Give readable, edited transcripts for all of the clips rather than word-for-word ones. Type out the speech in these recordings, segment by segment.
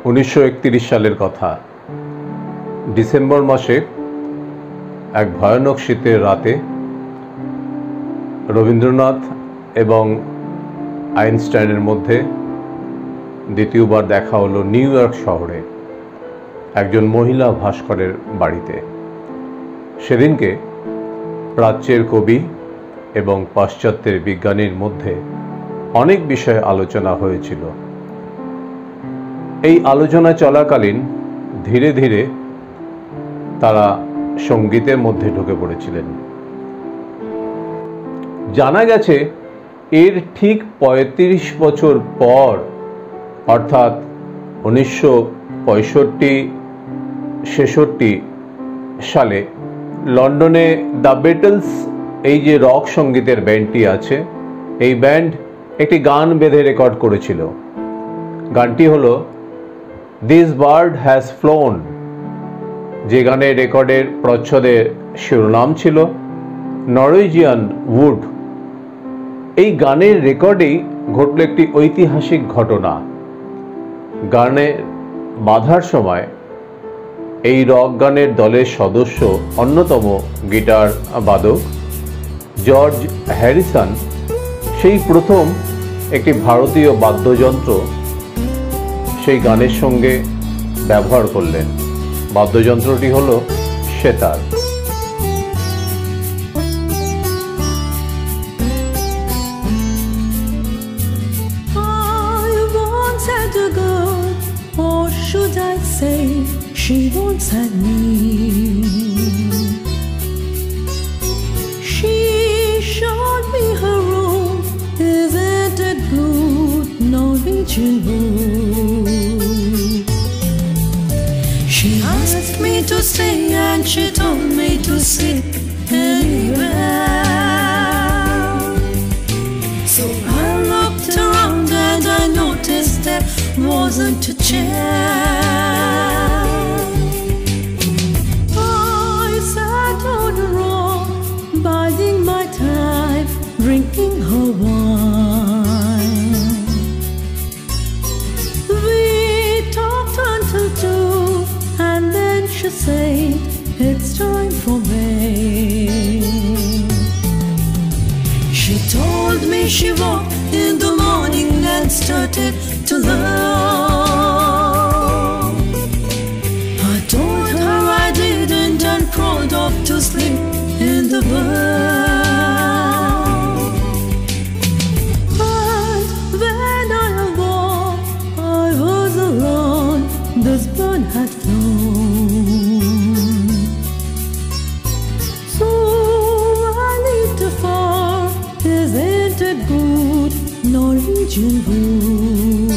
1931 সালের কথা। ডিসেম্বর মাসে এক ভয়ানক শীতের রাতে রবীন্দ্রনাথ এবং আইনস্টাইনের মধ্যে দ্বিতীয়বার দেখা হলো নিউ ইয়র্ক শহরে একজন মহিলা ভাস্করের বাড়িতে। সেদিনকে প্রাচ্যের কবি এবং পাশ্চাত্যের বিজ্ঞানীর মধ্যে অনেক বিষয়ে আলোচনা হয়েছিল। এই আলোচনা চলাকালীন ধীরে ধীরে তারা সঙ্গীতের মধ্যে ঢুকে পড়েছিলেন। জানা গেছে এর ঠিক 35 বছর পর, অর্থাৎ 1965-66 সালে লন্ডনে দ্য বিটলস, এই যে রক সঙ্গীতের ব্যান্ডটি আছে, এই ব্যান্ড একটি গান বেঁধে রেকর্ড করেছিল। গানটি হলো দিস বার্ড হ্যাজ ফ্লোন, যে গানের রেকর্ডের প্রচ্ছদের শিরোনাম ছিল নরওয়েজিয়ান উড। এই গানের রেকর্ডেই ঘটল একটি ঐতিহাসিক ঘটনা। গানে বাঁধার সময় এই রক গানের দলের সদস্য অন্যতম গিটার বাদক জর্জ হ্যারিসন সেই প্রথম একটি ভারতীয় বাদ্যযন্ত্র সেই গানের সঙ্গে ব্যবহার করলেন। বাদ্যযন্ত্রটি হলো sitar. She once had me. She showed me her room. Isn't it blue, Norwegian blue? She asked me to stay and she told me to sit anywhere. So I looked around and I noticed there wasn't a chair. Drinking her wine, we talked until 2, and then she said, it's time for bed. She told me she woke in the morning and started to love. I told her I didn't and crawled off to sleep in the bed. This bird had flown, so I leaped afar. Isn't it good, Norwegian blue?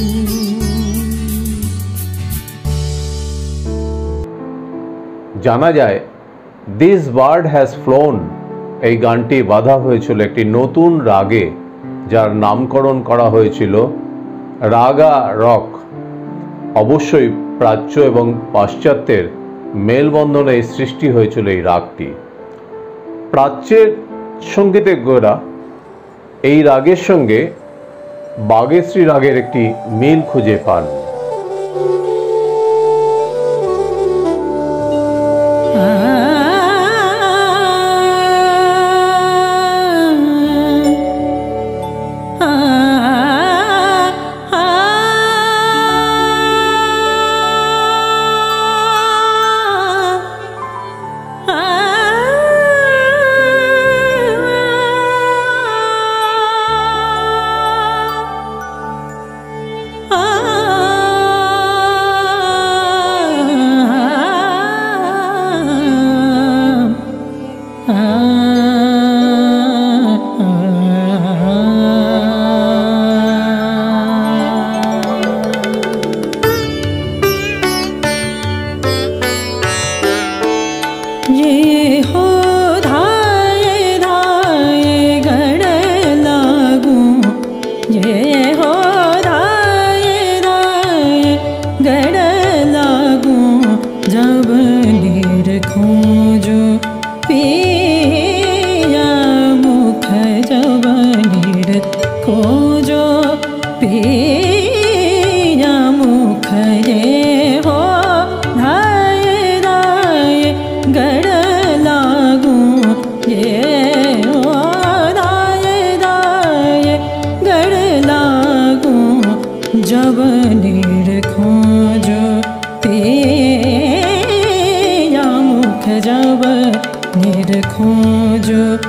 জানা যায় this bird has flown এই গানটি বাঁধা হয়েছিল একটি নতুন রাগে, যার নামকরণ করা হয়েছিল রাগা রক। অবশ্যই প্রাচ্য এবং পাশ্চাত্যের মেলবন্ধনে সৃষ্টি হয়েছিল এই রাগটি। প্রাচ্যের সঙ্গীতজ্ঞরা এই রাগের সঙ্গে বাগেশ্রী রাগের একটি মিল খুঁজে পান। Ah जवनेर खोज पिया मुख जवनेर खोज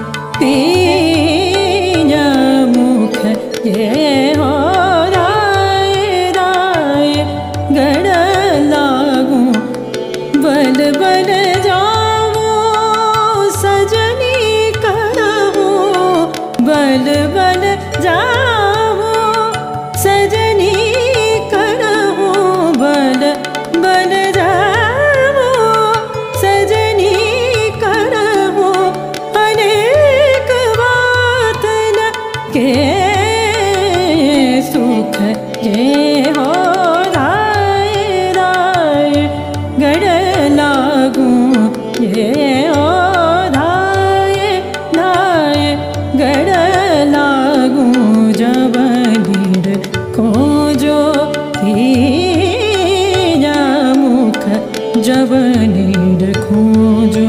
पिया मुख ये हो राय राय गड़ लागू बल बल जाओ सजनी करवो बल बल जाओ सजनी करवो बल बल जाओ सजनी करवो अनेक बात न के सुख ये हो राय राय गड़ लागू ये हो राय राय गड़ लागू जवनीर खोजो पिया मुख जवनीर खोजो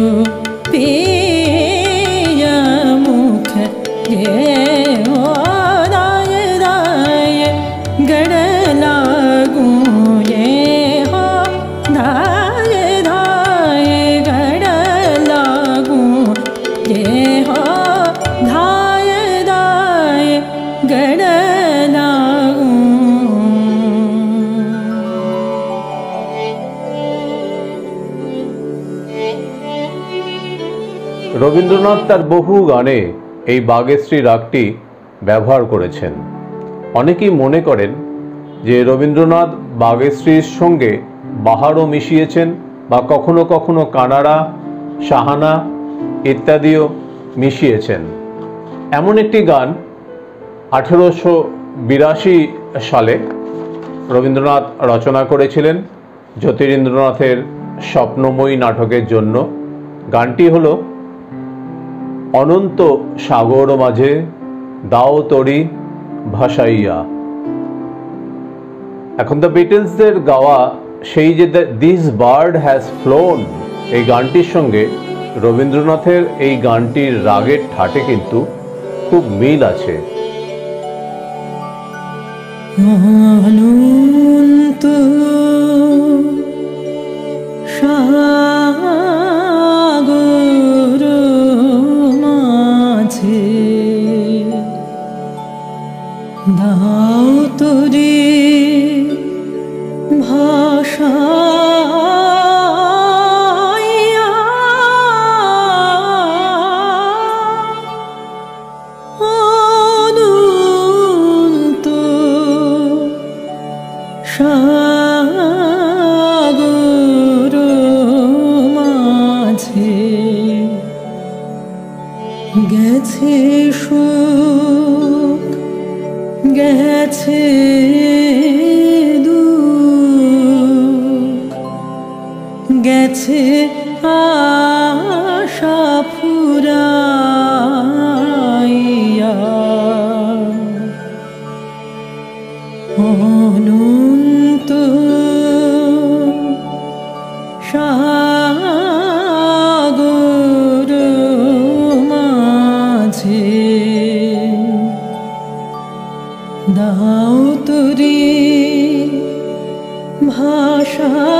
पिया मुख ये हो राय राय गड़ लागू ये हो राय राय गड़ लागू ये हो राय राय गड़ लागू। রবীন্দ্রনাথ তার বহু গানে এই বাগেশ্রী রাগটি ব্যবহার করেছেন। অনেকেই মনে করেন যে রবীন্দ্রনাথ বাগেশ্রীর সঙ্গে বাহারও মিশিয়েছেন বা কখনো কখনো কানাড়া, সাহানা ইত্যাদিও মিশিয়েছেন। এমন একটি গান 1882 সালে রবীন্দ্রনাথ রচনা করেছিলেন জ্যোতিরিন্দ্রনাথের স্বপ্নময়ী নাটকের জন্য। গানটি হলো অনন্ত সাগর মাঝে দাও তরি ভাসাইয়া। এখন দ্য বিটলসদের গাওয়া সেই যে দিস বার্ড হ্যাজ ফ্লোন এই গানটির সঙ্গে রবীন্দ্রনাথের এই গানটির রাগের ঠাটে কিন্তু খুব মিল আছে। অনন্ত সাগর মাঝে দাও তরি ভাসাইয়া অনন্ত সাগর মাঝে গেছে সুখ গেছে দুঃখ গেছে আশা ফুরাইয়া অনন্ত সাগর মাঝে দাও তরি ভাষা